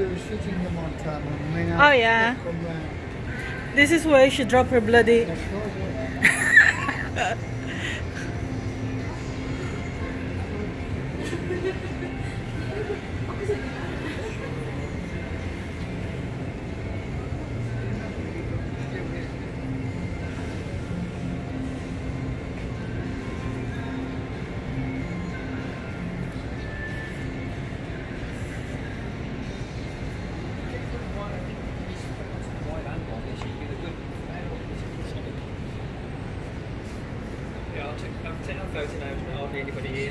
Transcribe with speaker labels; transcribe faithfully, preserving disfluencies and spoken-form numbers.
Speaker 1: we were shooting the Montana. And then
Speaker 2: Oh, yeah.
Speaker 1: come round.
Speaker 2: This is where she dropped her bloody...
Speaker 1: That's right, yeah.
Speaker 3: Yeah, I'll take, I'll take that photo now. There's hardly anybody here.